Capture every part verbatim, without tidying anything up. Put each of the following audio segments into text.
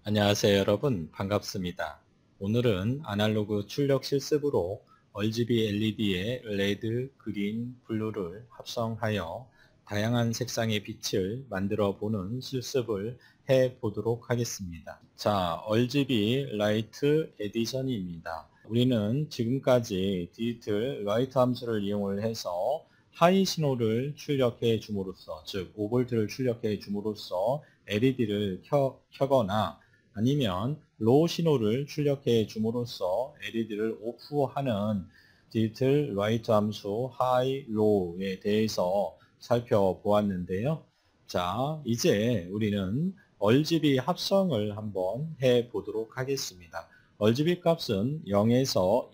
안녕하세요 여러분, 반갑습니다. 오늘은 아날로그 출력 실습으로 알지비 엘이디의 레드, 그린, 블루를 합성하여 다양한 색상의 빛을 만들어 보는 실습을 해 보도록 하겠습니다. 자, 알지비 라이트 에디션입니다. 우리는 지금까지 디지털 라이트 함수를 이용을 해서 하이 신호를 출력해 줌으로써, 즉 오 볼트를 출력해 줌으로써 엘이디를 켜, 켜거나 아니면 로우 신호를 출력해 줌으로써 엘이디를 오프하는 디지털 라이트 함수 하이, 로우에 대해서 살펴보았는데요. 자, 이제 우리는 알지비 합성을 한번 해 보도록 하겠습니다. 알지비 값은 영에서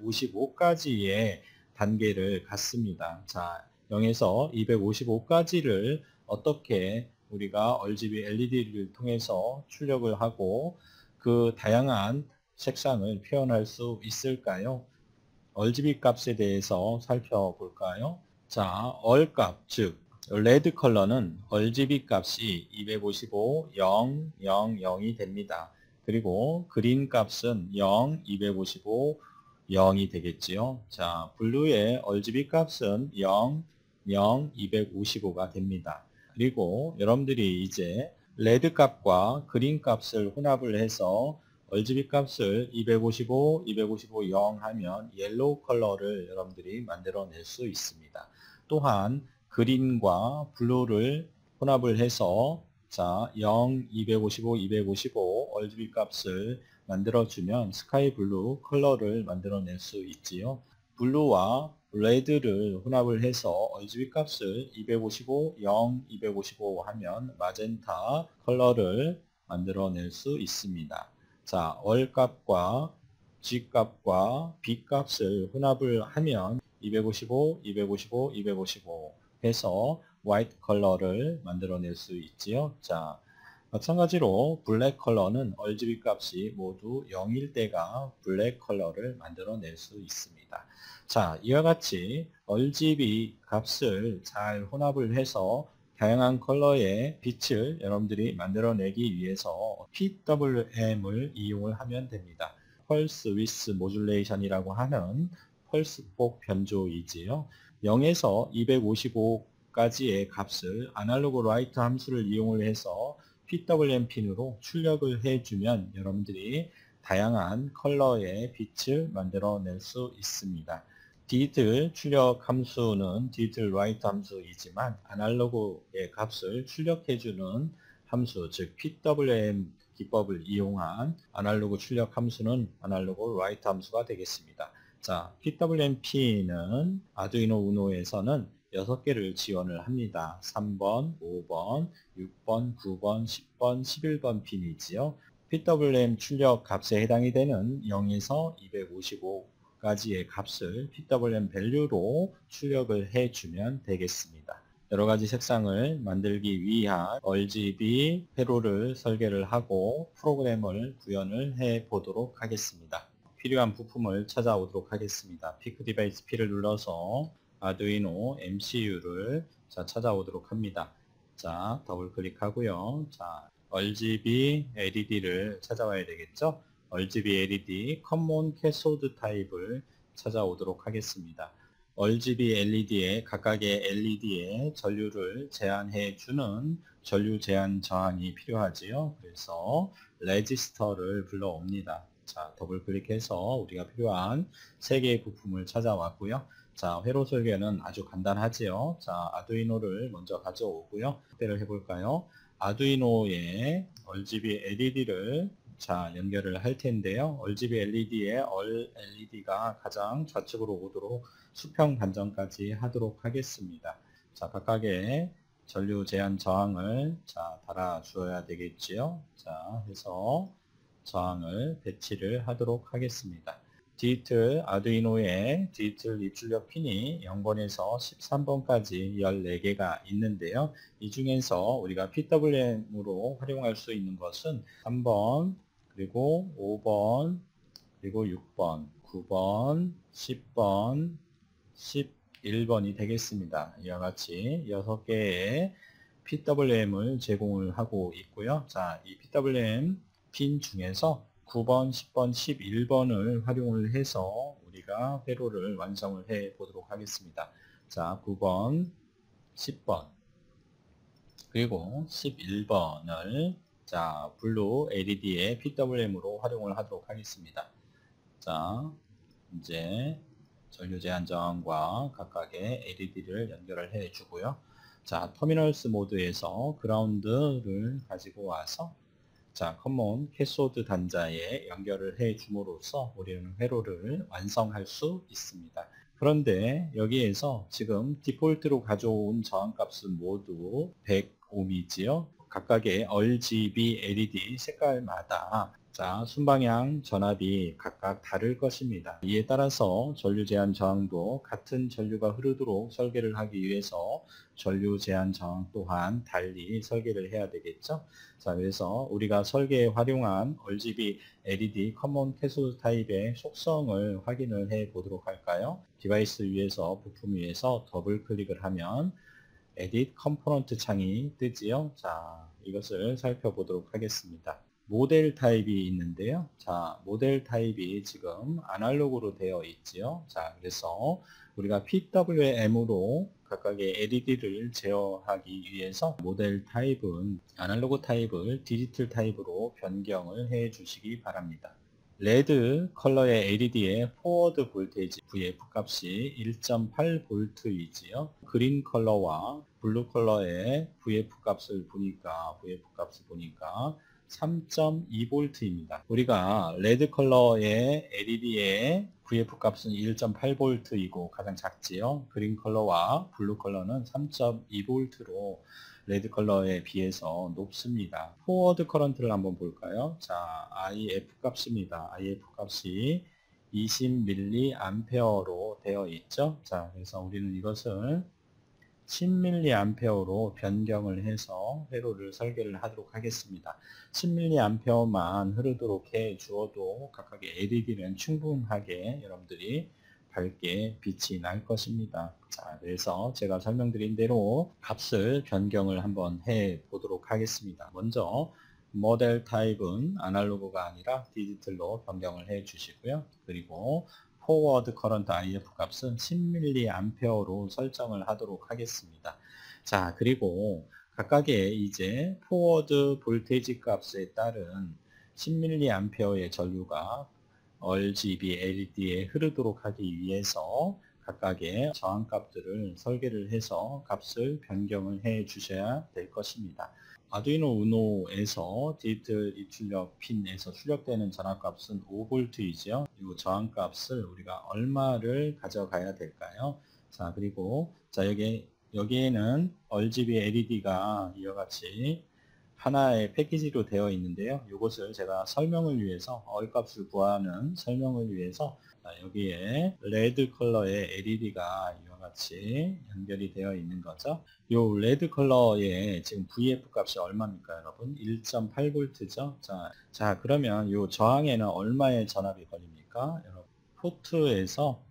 이백오십오까지의 단계를 갖습니다. 자, 영에서 이백오십오까지를 어떻게 우리가 알지비 엘이디를 통해서 출력을 하고 그 다양한 색상을 표현할 수 있을까요? 알지비 값에 대해서 살펴볼까요? 자, 얼 값, 즉 레드 컬러는 알지비 값이 이백오십오, 영, 영, 영이 됩니다. 그리고 그린 값은 영, 이백오십오, 영이 되겠지요. 자, 블루의 알지비 값은 영, 영, 이백오십오가 됩니다. 그리고 여러분들이 이제 레드 값과 그린 값을 혼합을 해서 알지비 값을 이백오십오, 이백오십오, 영 하면 옐로우 컬러를 여러분들이 만들어낼 수 있습니다. 또한 그린과 블루를 혼합을 해서 자, 영, 이백오십오, 이백오십오 알지비 값을 만들어주면 스카이 블루 컬러를 만들어낼 수 있지요. 블루와 레드를 혼합을 해서 알지비 값을 이백오십오, 영, 이백오십오 하면 마젠타 컬러를 만들어낼 수 있습니다. 자, 얼 값과 G 값과 B 값을 혼합을 하면 이백오십오, 이백오십오, 이백오십오 해서 화이트 컬러를 만들어낼 수 있지요. 자, 마찬가지로 블랙 컬러는 알지비 값이 모두 영일 때가 블랙 컬러를 만들어낼 수 있습니다. 자, 이와 같이 알지비 값을 잘 혼합을 해서 다양한 컬러의 빛을 여러분들이 만들어내기 위해서 피더블유엠을 이용을 하면 됩니다. 펄스 위스 모듈레이션이라고 하는 펄스폭 변조이지요. 영에서 이백오십오까지의 값을 아날로그 라이트 함수를 이용을 해서 피더블유엠 핀으로 출력을 해주면 여러분들이 다양한 컬러의 빛을 만들어낼 수 있습니다. 디지털 출력 함수는 디지털 라이트 함수이지만 아날로그의 값을 출력해주는 함수, 즉 피더블유엠 기법을 이용한 아날로그 출력 함수는 아날로그 라이트 함수가 되겠습니다. 자, 피더블유엠 핀은 아두이노 우노에서는 여섯 개를 지원을 합니다. 삼 번, 오 번, 육 번, 구 번, 십 번, 십일 번 핀이지요. 피더블유엠 출력 값에 해당이 되는 영에서 이백오십오 가지의 값을 피더블유엠 밸류로 출력을 해주면 되겠습니다. 여러 가지 색상을 만들기 위한 알지비 회로를 설계를 하고 프로그램을 구현을 해 보도록 하겠습니다. 필요한 부품을 찾아오도록 하겠습니다. 피크 디바이스 P를 눌러서 아두이노 엠씨유를 자, 찾아오도록 합니다. 자, 더블 클릭하고요. 자, 알지비 엘이디를 찾아와야 되겠죠? 알지비 엘이디 커먼 캐소드 타입을 찾아오도록 하겠습니다. 알지비 엘이디의 각각의 엘이디의 전류를 제한해 주는 전류 제한 저항이 필요하지요. 그래서 레지스터를 불러옵니다. 자, 더블 클릭해서 우리가 필요한 세 개의 부품을 찾아왔고요. 자, 회로 설계는 아주 간단하지요. 자, 아두이노를 먼저 가져오고요. 확대를 해볼까요? 아두이노에 알지비 엘이디를 자, 연결을 할 텐데요. 알지비 엘이디의 얼 엘이디가 가장 좌측으로 오도록 수평 반전까지 하도록 하겠습니다. 자, 각각의 전류 제한 저항을 자, 달아 주어야 되겠지요. 자, 해서 저항을 배치를 하도록 하겠습니다. 디지털 아두이노에 디지털 입출력 핀이 영 번에서 십삼 번까지 열네 개가 있는데요. 이 중에서 우리가 피더블유엠으로 활용할 수 있는 것은 삼 번, 그리고 오 번, 그리고 육 번, 구 번, 십 번, 십일 번이 되겠습니다. 이와 같이 여섯 개의 피더블유엠을 제공을 하고 있고요. 자, 이 피더블유엠 핀 중에서 구 번, 십 번, 십일 번을 활용을 해서 우리가 회로를 완성을 해 보도록 하겠습니다. 자, 구 번, 십 번, 그리고 십일 번을 자, 블루 엘이디의 피더블유엠으로 활용을 하도록 하겠습니다. 자, 이제 전류 제한 저항과 각각의 엘이디를 연결을 해 주고요. 자, 터미널스 모드에서 그라운드를 가지고 와서 자, 커먼 캐소드 단자에 연결을 해 줌으로써 우리는 회로를 완성할 수 있습니다. 그런데 여기에서 지금 디폴트로 가져온 저항값은 모두 백 옴이지요. 각각의 알지비 엘이디 색깔마다 자, 순방향 전압이 각각 다를 것입니다. 이에 따라서 전류 제한 저항도 같은 전류가 흐르도록 설계를 하기 위해서 전류 제한 저항 또한 달리 설계를 해야 되겠죠. 자, 그래서 우리가 설계에 활용한 알지비 엘이디 커먼 캐소드 타입의 속성을 확인을 해 보도록 할까요? 디바이스 위에서 부품 위에서 더블 클릭을 하면 에딧 컴포넌트 창이 뜨지요. 자, 이것을 살펴보도록 하겠습니다. 모델 타입이 있는데요. 자, 모델 타입이 지금 아날로그로 되어 있지요. 자, 그래서 우리가 피더블유엠으로 각각의 엘이디를 제어하기 위해서 모델 타입은 아날로그 타입을 디지털 타입으로 변경을 해 주시기 바랍니다. 레드 컬러의 엘이디의 포워드 볼테이지 브이에프 값이 일 점 팔 볼트이지요. 그린 컬러와 블루 컬러의 브이에프 값을 보니까 브이에프 값을 보니까 삼 점 이 볼트입니다. 우리가 레드 컬러의 엘이디의 브이에프 값은 일 점 팔 볼트이고 가장 작지요. 그린 컬러와 블루 컬러는 삼 점 이 볼트로 레드 컬러에 비해서 높습니다. 포워드 커런트를 한번 볼까요? 자, 아이에프 값입니다. 아이에프 값이 이십 밀리앰페어로 되어 있죠. 자, 그래서 우리는 이것을 십 밀리앰페어로 변경을 해서 회로를 설계를 하도록 하겠습니다. 십 밀리앰페어만 흐르도록 해 주어도 각각의 엘이디는 충분하게 여러분들이 밝게 빛이 날 것입니다. 자, 그래서 제가 설명드린 대로 값을 변경을 한번 해 보도록 하겠습니다. 먼저 모델 타입은 아날로그가 아니라 디지털로 변경을 해 주시고요. 그리고 포워드 커런트 아이에프 값은 십 밀리앰페어로 설정을 하도록 하겠습니다. 자, 그리고 각각의 이제 포워드 볼테이지 값에 따른 십 밀리앰페어의 전류가 알지비 엘이디에 흐르도록 하기 위해서 각각의 저항값들을 설계를 해서 값을 변경을 해 주셔야 될 것입니다. 아두이노 우노에서 디지털 입출력 핀에서 출력되는 전압값은 오 볼트이죠. 이 저항값을 우리가 얼마를 가져가야 될까요? 자, 그리고 자, 여기 여기에는 알지비 엘이디가 이와 같이 하나의 패키지로 되어 있는데요. 이것을 제가 설명을 위해서 얼값을 구하는 설명을 위해서 여기에 레드 컬러의 엘이디가 이와 같이 연결이 되어 있는 거죠. 이 레드 컬러의 지금 브이에프 값이 얼마입니까, 여러분? 일 점 팔 볼트죠. 자, 자 그러면 이 저항에는 얼마의 전압이 걸립니까? 여러분, 포트에서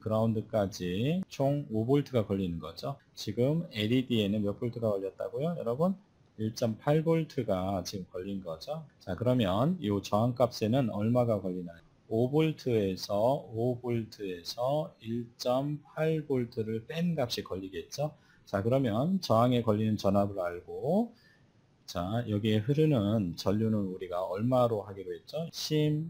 그라운드까지 총 오 볼트가 걸리는 거죠. 지금 엘이디에는 몇 볼트가 걸렸다고요, 여러분? 일 점 팔 볼트가 지금 걸린 거죠. 자, 그러면 이 저항값에는 얼마가 걸리나요? 오 볼트에서 오 볼트에서 일 점 팔 볼트를 뺀 값이 걸리겠죠. 자, 그러면 저항에 걸리는 전압을 알고 자, 여기에 흐르는 전류는 우리가 얼마로 하기로 했죠? 십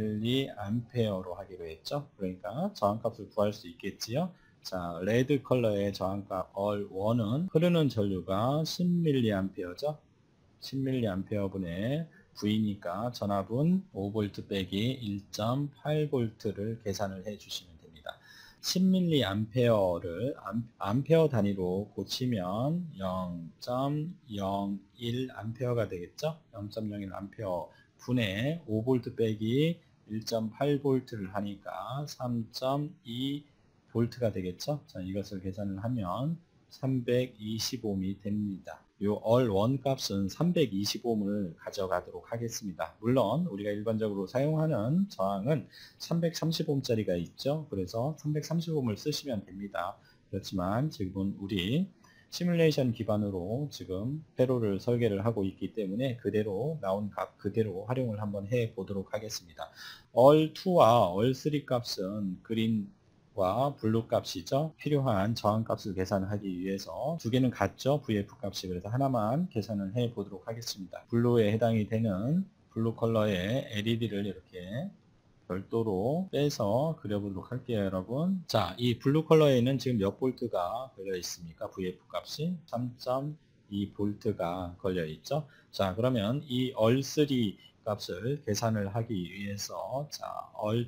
밀리앰페어로 하기로 했죠. 그러니까 저항값을 구할 수 있겠지요. 자, 레드 컬러의 저항값 알 원은 흐르는 전류가 십 밀리앰페어죠. 십 밀리앰페어분의 V니까 전압은 오 볼트 빼기 일 점 팔 볼트를 계산을 해 주시면 됩니다. 십 밀리앰페어를 암페어 단위로 고치면 영 점 영일 암페어가 되겠죠? 영 점 영일 암페어 분의 오 볼트 빼기 일 점 팔 볼트를 하니까 삼 점 이 볼트가 되겠죠? 자, 이것을 계산을 하면 삼백이십 옴이 됩니다. 요 알 원 값은 삼백이십 옴을 가져가도록 하겠습니다. 물론 우리가 일반적으로 사용하는 저항은 삼백삼십 옴짜리가 있죠. 그래서 삼백삼십 옴을 쓰시면 됩니다. 그렇지만 지금은 우리 시뮬레이션 기반으로 지금 회로를 설계를 하고 있기 때문에 그대로 나온 값 그대로 활용을 한번 해 보도록 하겠습니다. 얼이와 얼삼 값은 그린과 블루 값이죠. 필요한 저항 값을 계산하기 위해서 두 개는 같죠. 브이에프 값이. 그래서 하나만 계산을 해 보도록 하겠습니다. 블루에 해당이 되는 블루 컬러의 엘이디를 이렇게 별도로 빼서 그려보도록 할게요, 여러분. 자, 이 블루 컬러에는 지금 몇 볼트가 걸려 있습니까? 브이에프 값이 삼 점 이 볼트가 걸려 있죠. 자, 그러면 이 얼삼 값을 계산을 하기 위해서 자, 얼이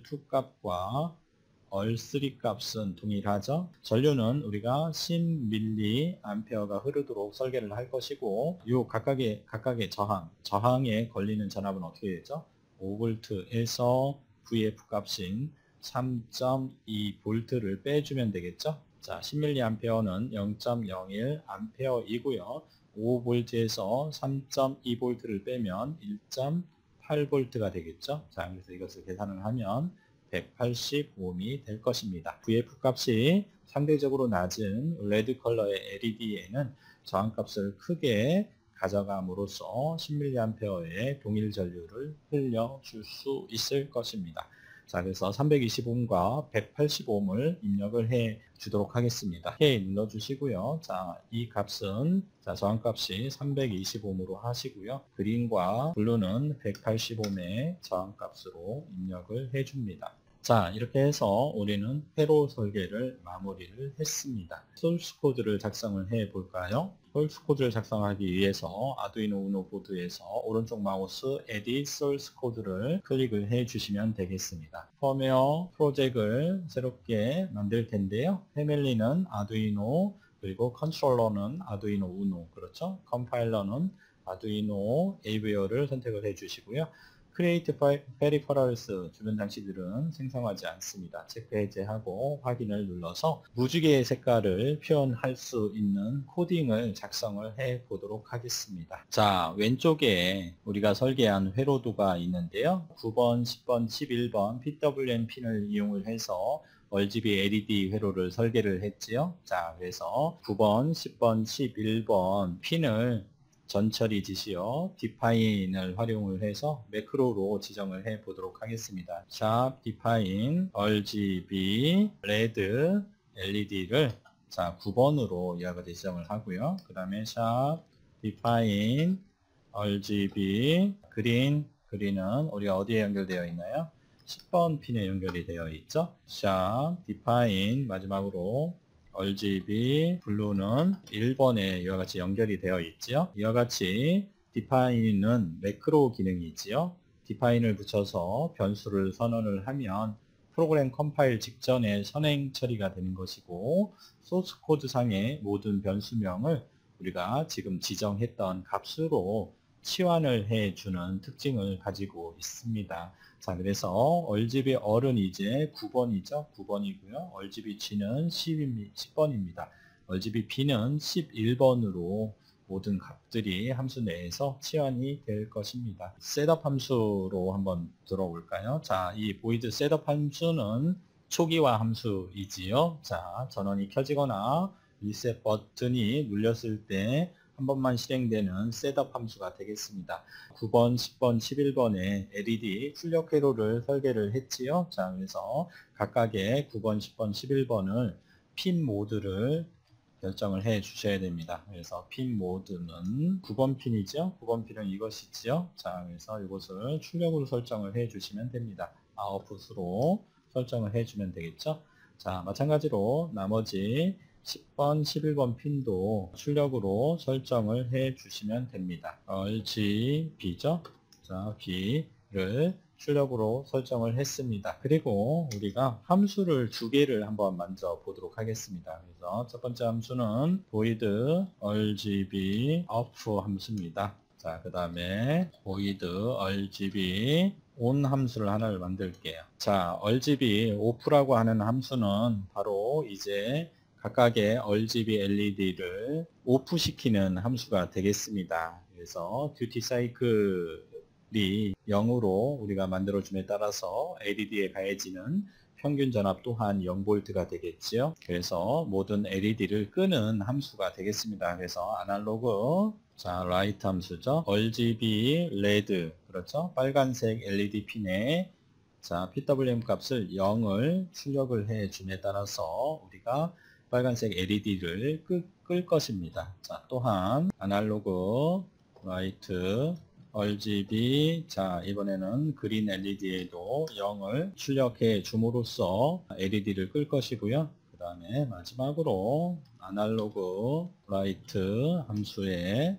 값과 얼삼 값은 동일하죠. 전류는 우리가 십 밀리앰페어가 흐르도록 설계를 할 것이고, 요 각각의 각각의 저항, 저항에 걸리는 전압은 어떻게 되죠? 오 볼트에서 브이에프 값인 삼 점 이 볼트를 빼주면 되겠죠. 자, 십 밀리앰페어는 영 점 영일 암페어이고요. 오 볼트에서 삼 점 이 볼트를 빼면 일 점 팔 볼트가 되겠죠. 자, 그래서 이것을 계산을 하면 백팔십 옴이 될 것입니다. 브이에프 값이 상대적으로 낮은 레드 컬러의 엘이디에는 저항값을 크게 가져감으로써 십 밀리앰페어의 동일 전류를 흘려줄 수 있을 것입니다. 자, 그래서 삼백이십 옴과 백팔십 옴을 입력을 해 주도록 하겠습니다. 오케이 눌러주시고요. 자, 이 값은 자, 저항값이 삼백이십 옴으로 하시고요. 그린과 블루는 백팔십 옴의 저항값으로 입력을 해 줍니다. 자, 이렇게 해서 우리는 회로 설계를 마무리를 했습니다. 소스 코드를 작성을 해 볼까요? 소스 코드를 작성하기 위해서 아두이노 우노 보드에서 오른쪽 마우스 Edit Source Code를 클릭을 해 주시면 되겠습니다. 펌웨어 프로젝트를 새롭게 만들 텐데요. 패밀리는 아두이노, 그리고 컨트롤러는 아두이노 우노, 그렇죠? 컴파일러는 아두이노 에이비오를 선택을 해 주시고요. Create Peripherals 주변 장치들은 생성하지 않습니다. 체크 해제하고 확인을 눌러서 무지개의 색깔을 표현할 수 있는 코딩을 작성을 해 보도록 하겠습니다. 자, 왼쪽에 우리가 설계한 회로도가 있는데요. 구 번, 십 번, 십일 번 피더블유엠 핀을 이용을 해서 알지비 엘이디 회로를 설계를 했지요. 자, 그래서 구 번, 십 번, 십일 번 핀을 전처리 지시어 define을 활용을 해서 매크로로 지정을 해 보도록 하겠습니다. 샵 define 알지비 red 엘이디를 자 구 번으로 이와 같이 지정을 하고요. 그 다음에 샵 define 알지비 green green은 우리가 어디에 연결되어 있나요? 십 번 핀에 연결이 되어 있죠. 샵 define 마지막으로 알지비 블루는 일 번에 이와 같이 연결이 되어 있지요. 이와 같이 define은 매크로 기능이지요. define을 붙여서 변수를 선언을 하면 프로그램 컴파일 직전에 선행 처리가 되는 것이고, 소스 코드 상의 모든 변수명을 우리가 지금 지정했던 값으로 치환을 해주는 특징을 가지고 있습니다. 자, 그래서 알지비 얼은 이제 구 번이죠. 구 번이고요. 알지비 G는 십 번입니다. 알지비 B는 십일 번으로 모든 값들이 함수 내에서 치환이 될 것입니다. 셋업 함수로 한번 들어볼까요? 자, 이 void 셋업 함수는 초기화 함수이지요. 자, 전원이 켜지거나 리셋 버튼이 눌렸을 때 한 번만 실행되는 셋업 함수가 되겠습니다. 구 번, 십 번, 십일 번에 엘이디 출력 회로를 설계를 했지요. 자, 그래서 각각의 구 번, 십 번, 십일 번을 핀 모드를 결정을 해 주셔야 됩니다. 그래서 핀 모드는 구 번 핀이죠. 구 번 핀은 이것이지요. 자, 그래서 이것을 출력으로 설정을 해 주시면 됩니다. 아웃풋으로 설정을 해 주면 되겠죠. 자, 마찬가지로 나머지 십 번, 십일 번 핀도 출력으로 설정을 해 주시면 됩니다. 알지비죠. 자, B를 출력으로 설정을 했습니다. 그리고 우리가 함수를 두 개를 한번 만져 보도록 하겠습니다. 그래서 첫 번째 함수는 void 알지비 off 함수입니다. 자, 그 다음에 void 알지비 on 함수를 하나를 만들게요. 자, 알지비 off라고 하는 함수는 바로 이제 각각의 알지비 엘이디를 오프 시키는 함수가 되겠습니다. 그래서 듀티 사이클이 영으로 우리가 만들어줌에 따라서 엘이디에 가해지는 평균 전압 또한 영 볼트가 되겠지요. 그래서 모든 엘이디를 끄는 함수가 되겠습니다. 그래서 아날로그 자 라이트 함수죠. 알지비 레드 그렇죠. 빨간색 엘이디 핀에 자 피더블유엠 값을 영을 출력을 해 줌에 따라서 우리가 빨간색 엘이디를 끌, 끌 것입니다. 자 또한 아날로그 라이트 알지비 자 이번에는 그린 엘이디에도 영을 출력해 줌으로써 엘이디를 끌 것이고요. 그 다음에 마지막으로 아날로그 라이트 함수의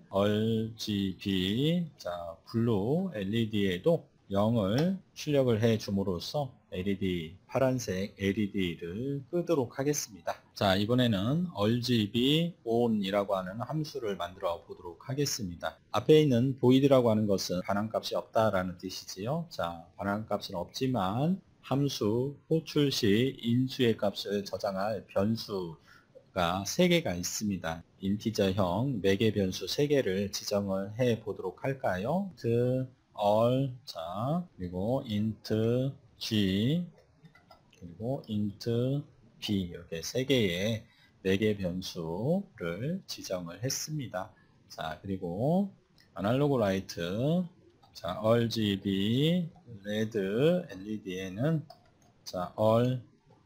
알지비 자 블루 엘이디에도 영을 출력을 해 줌으로써 엘이디 파란색 엘이디를 끄도록 하겠습니다. 자 이번에는 알지비 on이라고 하는 함수를 만들어 보도록 하겠습니다. 앞에 있는 void라고 하는 것은 반환값이 없다라는 뜻이지요. 자 반환값은 없지만 함수 호출 시 인수의 값을 저장할 변수가 세 개가 있습니다. 인티저형 매개 변수 세 개를 지정을 해 보도록 할까요? int all 자 그리고 int g 그리고 int b 이렇게 세 개의 매개 변수를 지정을 했습니다. 자 그리고 아날로그 라이트 자 알지비 레드 엘이디에는 자 all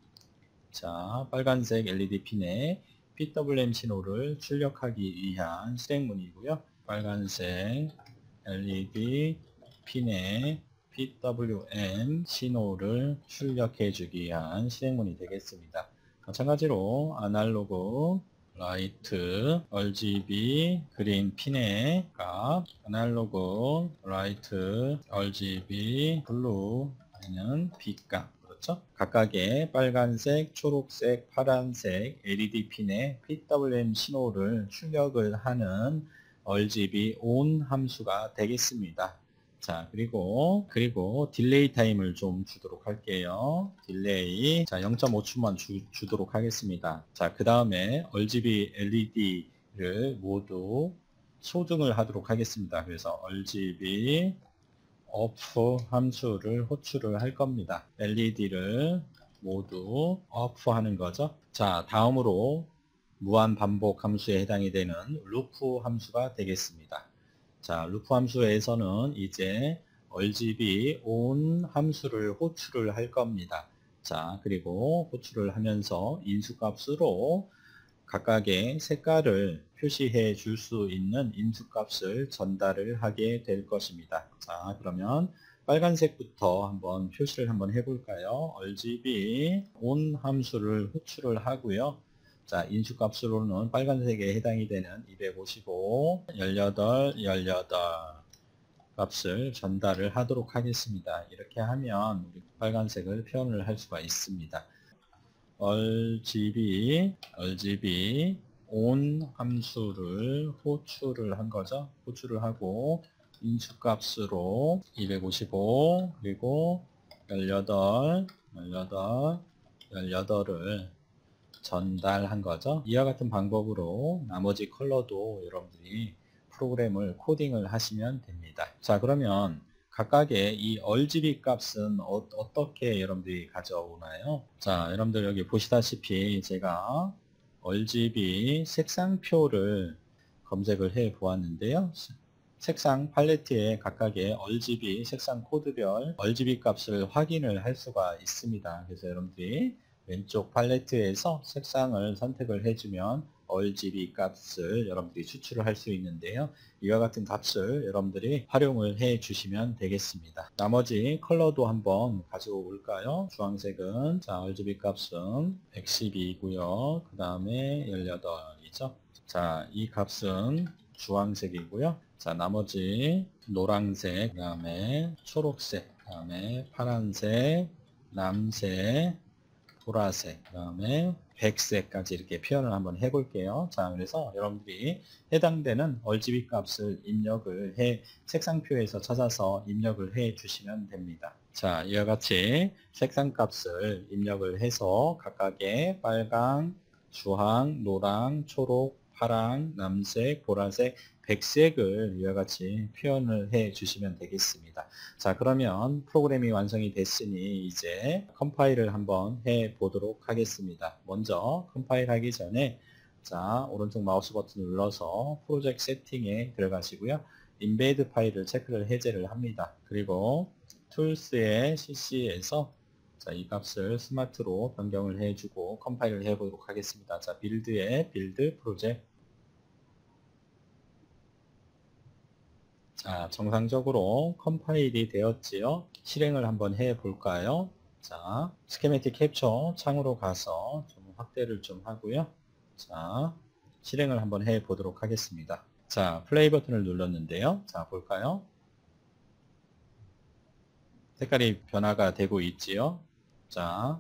자 빨간색 엘이디 핀에 피더블유엠 신호를 출력하기 위한 실행문이고요. 빨간색 엘이디 핀에 피더블유엠 신호를 출력해 주기 위한 실행문이 되겠습니다. 마찬가지로 아날로그 라이트 알지비 그린 핀의 값 아날로그 라이트 알지비 블루는 B값 그렇죠? 각각의 빨간색, 초록색, 파란색 엘이디 핀에 피더블유엠 신호를 출력을 하는 알지비 on 함수가 되겠습니다. 자 그리고 그리고 딜레이 타임을 좀 주도록 할게요. 딜레이 자 영 점 오 초만 주, 주도록 하겠습니다. 자 그 다음에 알지비 엘이디를 모두 소등을 하도록 하겠습니다. 그래서 알지비 off 함수를 호출을 할 겁니다. 엘이디를 모두 off 하는 거죠. 자 다음으로 무한 반복 함수에 해당이 되는 루프 함수가 되겠습니다. 자, 루프 함수에서는 이제 알지비 on 함수를 호출을 할 겁니다. 자, 그리고 호출을 하면서 인수값으로 각각의 색깔을 표시해 줄 수 있는 인수값을 전달을 하게 될 것입니다. 자, 그러면 빨간색부터 한번 표시를 한번 해볼까요? 알지비 on 함수를 호출을 하고요. 자, 인수값으로는 빨간색에 해당이 되는 이백오십오, 십팔, 십팔 값을 전달을 하도록 하겠습니다. 이렇게 하면 우리 빨간색을 표현을 할 수가 있습니다. 알지비, 알지비 on 함수를 호출을 한 거죠. 호출을 하고 인수값으로 이백오십오 그리고 십팔, 십팔, 십팔을 전달한 거죠. 이와 같은 방법으로 나머지 컬러도 여러분들이 프로그램을 코딩을 하시면 됩니다. 자 그러면 각각의 이 알지비 값은 어, 어떻게 여러분들이 가져오나요? 자 여러분들 여기 보시다시피 제가 알지비 색상표를 검색을 해 보았는데요. 색상 팔레트에 각각의 알지비 색상 코드별 알지비 값을 확인을 할 수가 있습니다. 그래서 여러분들이 왼쪽 팔레트에서 색상을 선택을 해주면 알지비 값을 여러분들이 추출을 할 수 있는데요. 이와 같은 값을 여러분들이 활용을 해 주시면 되겠습니다. 나머지 컬러도 한번 가지고 올까요? 주황색은 자 알지비 값은 백십이고요. 그 다음에 십팔이죠. 자 이 값은 주황색이고요. 자 나머지 노란색, 그 다음에 초록색, 그 다음에 파란색, 남색, 보라색, 그 다음에 백색까지 이렇게 표현을 한번 해볼게요. 자, 그래서 여러분들이 해당되는 알지비 값을 입력을 해 색상표에서 찾아서 입력을 해 주시면 됩니다. 자, 이와 같이 색상 값을 입력을 해서 각각의 빨강, 주황, 노랑, 초록, 파랑, 남색, 보라색, 백색을 이와 같이 표현을 해 주시면 되겠습니다. 자, 그러면 프로그램이 완성이 됐으니 이제 컴파일을 한번 해 보도록 하겠습니다. 먼저 컴파일 하기 전에 자, 오른쪽 마우스 버튼 눌러서 프로젝트 세팅에 들어가시고요. 인베드 파일을 체크를 해제를 합니다. 그리고 툴스의 씨씨에서 자, 이 값을 스마트로 변경을 해주고 컴파일을 해보도록 하겠습니다. 자, 빌드에 빌드 프로젝트. 자, 정상적으로 컴파일이 되었지요. 실행을 한번 해 볼까요? 자, 스키매틱 캡처 창으로 가서 좀 확대를 좀 하고요. 자, 실행을 한번 해 보도록 하겠습니다. 자, 플레이 버튼을 눌렀는데요. 자, 볼까요? 색깔이 변화가 되고 있지요. 자,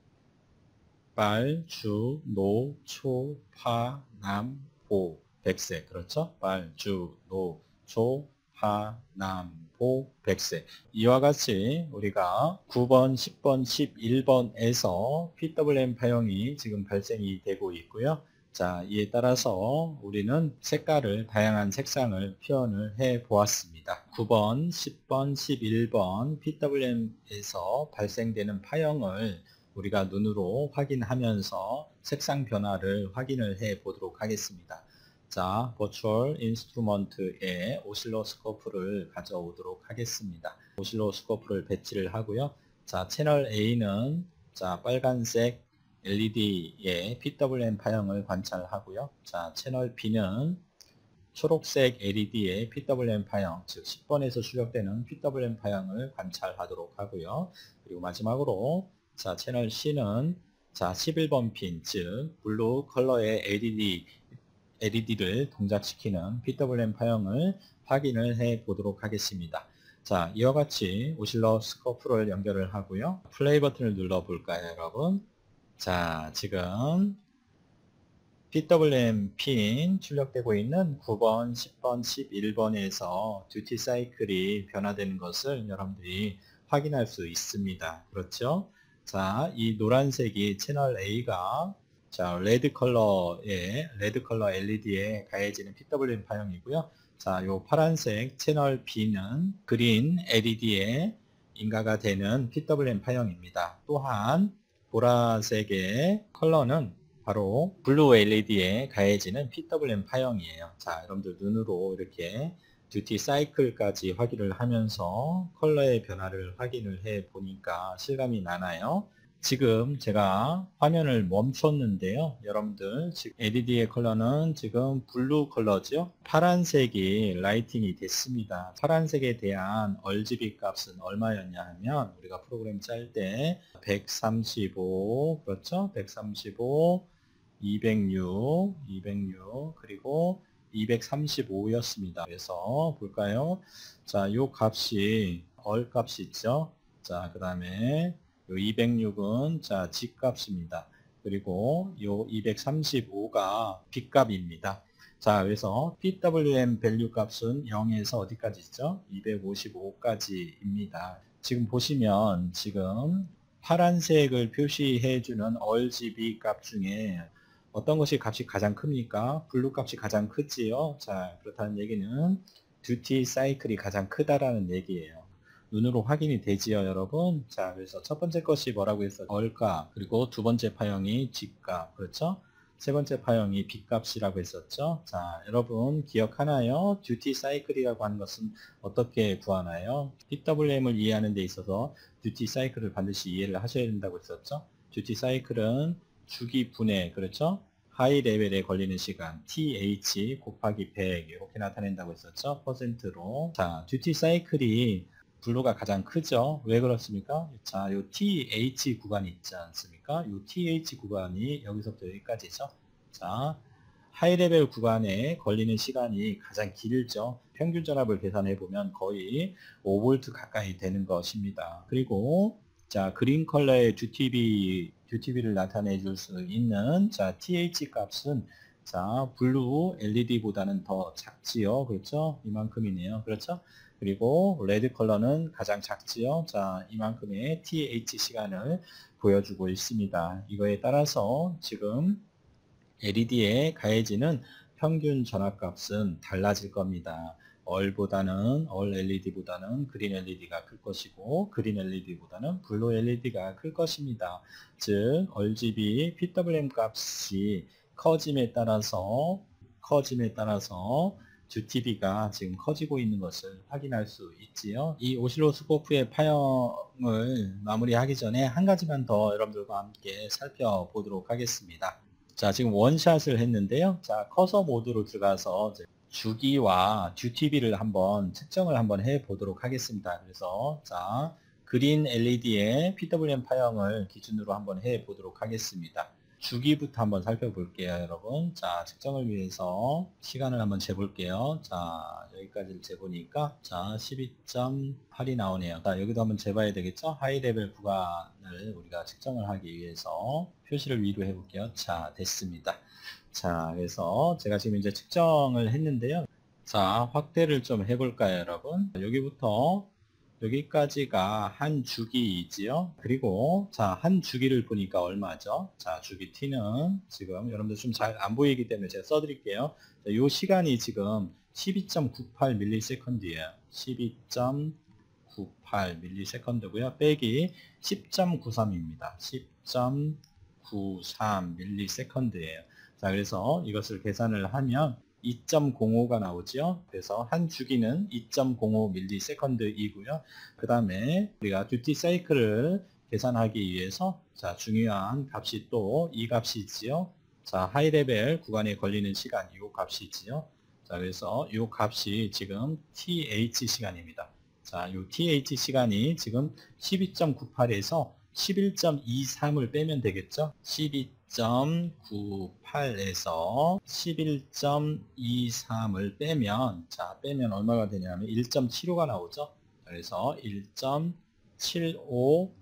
빨, 주, 노, 초, 파, 남, 보, 백색. 그렇죠? 빨, 주, 노, 초, 파, 남, 보, 백색. 이와 같이 우리가 구 번, 십 번, 십일 번에서 피더블유엠 파형이 지금 발생이 되고 있고요. 자, 이에 따라서 우리는 색깔을, 다양한 색상을 표현을 해 보았습니다. 구 번, 십 번, 십일 번 피더블유엠에서 발생되는 파형을 우리가 눈으로 확인하면서 색상 변화를 확인을 해 보도록 하겠습니다. 자, 버추얼 인스트루먼트에 오실로스코프를 가져오도록 하겠습니다. 오실로스코프를 배치를 하고요. 자, 채널 A는 자, 빨간색 엘이디의 피더블유엠 파형을 관찰하고요. 자, 채널 B는 초록색 엘이디의 피더블유엠 파형, 즉 십 번에서 출력되는 피더블유엠 파형을 관찰하도록 하고요. 그리고 마지막으로 자, 채널 C는 자, 십일 번 핀, 즉 블루 컬러의 엘이디, 엘이디를 동작시키는 피더블유엠 파형을 확인을 해 보도록 하겠습니다. 자, 이와 같이 오실로스코프를 연결을 하고요. 플레이 버튼을 눌러 볼까요, 여러분? 자, 지금 피더블유엠 핀 출력되고 있는 구 번, 십 번, 십일 번에서 듀티 사이클이 변화되는 것을 여러분들이 확인할 수 있습니다. 그렇죠? 자, 이 노란색이 채널 A가 자, 레드 컬러의 레드 컬러 엘이디에 가해지는 피더블유엠 파형이고요. 자, 요 파란색 채널 B는 그린 엘이디에 인가가 되는 피더블유엠 파형입니다. 또한 보라색의 컬러는 바로 블루 엘이디에 가해지는 피더블유엠 파형이에요. 자, 여러분들 눈으로 이렇게 듀티 사이클까지 확인을 하면서 컬러의 변화를 확인을 해 보니까 실감이 나나요? 지금 제가 화면을 멈췄는데요. 여러분들 지금 엘이디의 컬러는 지금 블루 컬러죠. 파란색이 라이팅이 됐습니다. 파란색에 대한 알지비 값은 얼마였냐 하면 우리가 프로그램 짤 때 백삼십오, 그렇죠? 백삼십오, 이백육, 이백육, 그리고 이백삼십오였습니다. 그래서 볼까요? 자, 요 값이 얼 값이 있죠. 자, 그 다음에 요 이백육은 자, G 값입니다. 그리고 요 이백삼십오가 B 값입니다. 자, 그래서 피더블유엠 밸류 값은 영에서 어디까지 있죠? 이백오십오까지입니다. 지금 보시면 지금 파란색을 표시해주는 알지비 값 중에 어떤 것이 값이 가장 큽니까? 블루 값이 가장 크지요. 자, 그렇다는 얘기는 듀티 사이클이 가장 크다라는 얘기예요. 눈으로 확인이 되지요, 여러분. 자, 그래서 첫 번째 것이 뭐라고 했었죠? 얼값. 그리고 두 번째 파형이 G값. 그렇죠? 세 번째 파형이 B값이라고 했었죠. 자, 여러분 기억하나요? 듀티 사이클이라고 하는 것은 어떻게 구하나요? 피더블유엠을 이해하는 데 있어서 듀티 사이클을 반드시 이해를 하셔야 된다고 했었죠. 듀티 사이클은 주기 분해, 그렇죠? 하이 레벨에 걸리는 시간, 티에이치 곱하기 백 이렇게 나타낸다고 했었죠. 퍼센트로. 자, 듀티 사이클이 블루가 가장 크죠. 왜 그렇습니까? 자, 요 티에이치 구간이 있지 않습니까? 요 티에이치 구간이 여기서부터 여기까지죠. 자, 하이 레벨 구간에 걸리는 시간이 가장 길죠. 평균 전압을 계산해 보면 거의 오 볼트 가까이 되는 것입니다. 그리고 자, 그린 컬러의 듀티비, 듀티비를 나타내 줄 수 있는 자, 티에이치 값은 자, 블루 엘이디보다는 더 작지요. 그렇죠? 이만큼이네요. 그렇죠? 그리고 레드 컬러는 가장 작지요. 자, 이만큼의 티에이치 시간을 보여주고 있습니다. 이거에 따라서 지금 엘이디에 가해지는 평균 전압값은 달라질 겁니다. 얼보다는 얼 엘이디보다는 그린 엘이디가 클 것이고 그린 엘이디보다는 블루 엘이디가 클 것입니다. 즉 알지비 피더블유엠 값이 커짐에 따라서 커짐에 따라서 듀티비가 지금 커지고 있는 것을 확인할 수 있지요. 이 오실로스코프의 파형을 마무리하기 전에 한 가지만 더 여러분들과 함께 살펴보도록 하겠습니다. 자, 지금 원샷을 했는데요. 자, 커서 모드로 들어가서 이제 주기와 듀티비를 한번 측정을 한번 해 보도록 하겠습니다. 그래서 자, 그린 엘이디의 피더블유엠 파형을 기준으로 한번 해 보도록 하겠습니다. 주기부터 한번 살펴볼게요, 여러분. 자, 측정을 위해서 시간을 한번 재볼게요. 자, 여기까지를 재보니까, 자, 십이 점 팔이 나오네요. 자, 여기도 한번 재봐야 되겠죠? 하이 레벨 구간을 우리가 측정을 하기 위해서 표시를 위로 해볼게요. 자, 됐습니다. 자, 그래서 제가 지금 이제 측정을 했는데요. 자, 확대를 좀 해볼까요, 여러분? 여기부터 여기까지가 한 주기이지요. 그리고 자, 한 주기를 보니까 얼마죠? 자, 주기 t는 지금 여러분들 좀 잘 안 보이기 때문에 제가 써드릴게요. 자, 요 시간이 지금 십이 점 구팔 밀리세컨드예요. 십이 점 구팔 밀리세컨드고요. 빼기 십 점 구삼입니다. 십 점 구삼 밀리세컨드예요. 자, 그래서 이것을 계산을 하면 이 점 공오가 나오죠. 그래서 한 주기는 이 점 공오 밀리세컨드이고요. 그 다음에 우리가 듀티 사이클을 계산하기 위해서 자, 중요한 값이 또 이 값이지요. 자, 하이 레벨 구간에 걸리는 시간 이 값이지요. 자, 그래서 이 값이 지금 th 시간입니다. 자, 이 th 시간이 지금 십이 점 구팔에서 십일 점 이삼을 빼면 되겠죠. 십이 점 구팔에서 십일 점 이삼을 빼면 자 빼면 얼마가 되냐면 일 점 칠오가 나오죠. 그래서 일 점 칠오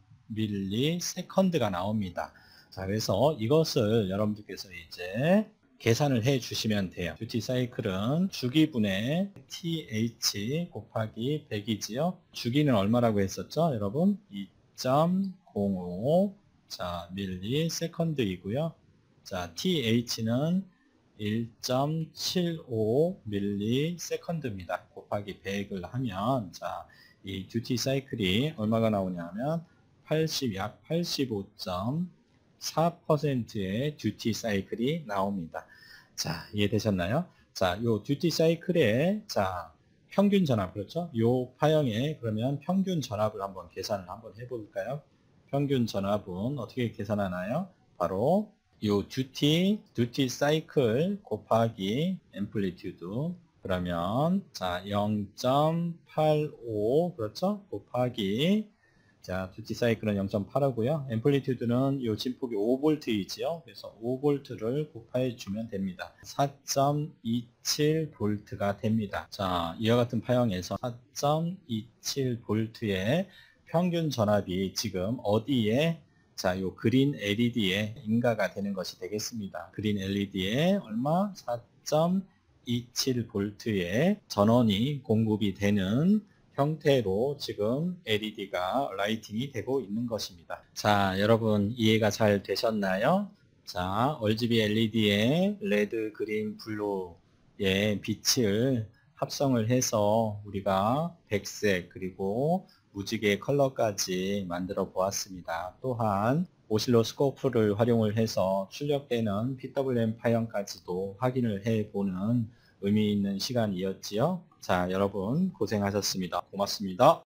밀리세컨드가 나옵니다. 자, 그래서 이것을 여러분들께서 이제 계산을 해 주시면 돼요. 듀티 사이클은 주기분의 th 곱하기 백이지요. 주기는 얼마라고 했었죠, 여러분? 이 점 공오 자, 밀리세컨드이고요. 자, th는 일 점 칠오 밀리세컨드입니다. 곱하기 백을 하면 자, 이 듀티 사이클이 얼마가 나오냐면 팔십, 약 팔십오 점 사 퍼센트의 듀티 사이클이 나옵니다. 자, 이해되셨나요? 자, 요 듀티 사이클의 자, 평균 전압, 그렇죠? 요 파형의 그러면 평균 전압을 한번 계산을 한번 해볼까요? 평균 전압은 어떻게 계산하나요? 바로 요 듀티, 듀티 사이클 곱하기 앰플리튜드. 그러면 자, 영 점 팔오 그렇죠? 곱하기 자, 듀티 사이클은 영 점 팔오고요. 앰플리튜드는 요 진폭이 오 볼트이지요. 그래서 오 볼트를 곱해 주면 됩니다. 사 점 이칠 볼트가 됩니다. 자, 이와 같은 파형에서 사 점 이칠 볼트의 평균 전압이 지금 어디에 자, 요 그린 엘이디에 인가가 되는 것이 되겠습니다. 그린 엘이디에 얼마? 사 점 이칠 볼트의 전원이 공급이 되는 형태로 지금 엘이디가 라이팅이 되고 있는 것입니다. 자, 여러분 이해가 잘 되셨나요? 자, 알지비 엘이디의 레드, 그린, 블루의 빛을 합성을 해서 우리가 백색 그리고 무지개 컬러까지 만들어 보았습니다. 또한 오실로스코프를 활용을 해서 출력되는 피더블유엠 파형까지도 확인을 해보는 의미 있는 시간이었지요. 자, 여러분 고생하셨습니다. 고맙습니다.